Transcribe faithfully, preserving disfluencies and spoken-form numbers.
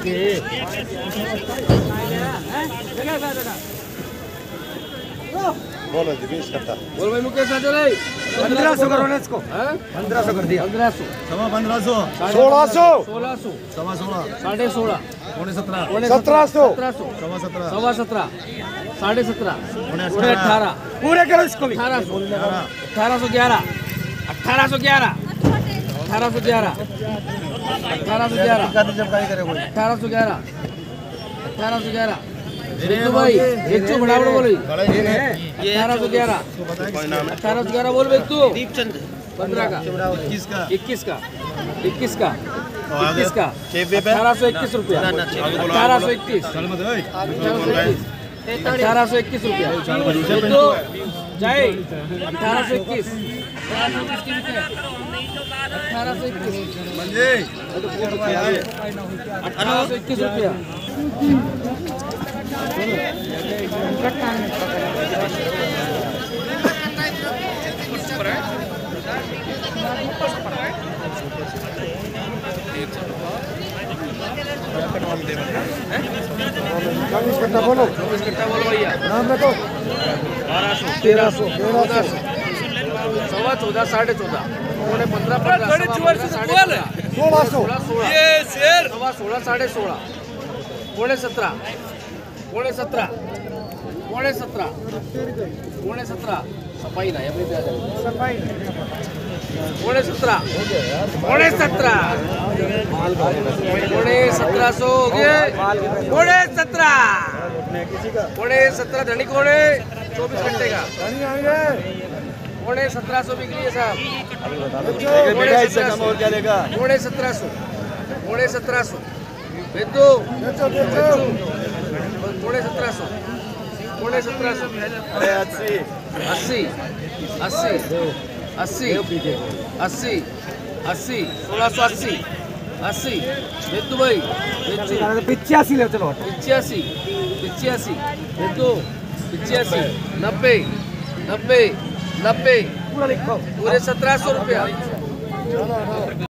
बोलो जी बीस कट्टा बोल भाई मुकेश साजो रे पंद्रह सौ करो ना इसको, हैं पंद्रह सौ कर दिया। पंद्रह सौ सवा पंद्रह सौ सोलह सौ सोलह सौ सवा सोलह साढ़े सोलह पौने सत्रह सत्रह सौ सत्रह सौ सवा सत्रह सवा सत्रह साढ़े सत्रह पौने पूरे अठारह पूरे करो इसको भी। अठारह सौ अठारह सौ ग्यारह अठारह सौ ग्यारह अठारह सौ ग्यारह अठारह सौ ग्यारह अठारह सौ ग्यारह अठारह सौ ग्यारह बिट्टू भाई एक सौ बड़ा बड़ा बोलो अठारह सौ ग्यारह अठारह सौ ग्यारह बोल बिट्टू पंद्रह का इक्कीस का इक्कीस का इक्कीस का इक्कीस का चेपे पे अठारह सौ इक्कीस रुपया अठारह सौ इक्कीस अठारह सौ इक्कीस रुपया बिट्टू जय अठारह सौ इक्कीस अठारह सौ इक्कीस अठारह सौ इक्कीस रुपया चौबीस कट्टा बोलो, चौबीस कट्टा बोलो भैया नाम रखो। बारह सौ तेरह सौ चौदह सौ सवा चौदह साढ़े चौदह पौने पंद्रह पंद्रह साढ़े पंद्रह सोलह सौ सोलह सोलह सवा सोलह साढ़े सोलह पौने सत्रह पौने सत्रह पौने सत्रह पौने सत्रह सफाई ना सफाई पौने सत्रह पौने सत्रह पौने सत्रह सौ हो गए पौने सत्रह पौने सत्रह धनी कोड़े चौबीस घंटे का पौने सत्रह सौ बिक्री है साहब पौने सत्रह सौ पौने सत्रह सौ बेदो पौने सत्रह सौ पौने सत्रह सौ अस्सी अस्सी अस्सी अस्सी अस्सी अस्सी सोलह सौ अस्सी अस्सी बेदू भाई पिचासी ले चलो पिचासी पिचासी बेदू पिचासी नब्बे नब्बे नब्बे पूरा लिखो पूरे सत्रह सौ रुपया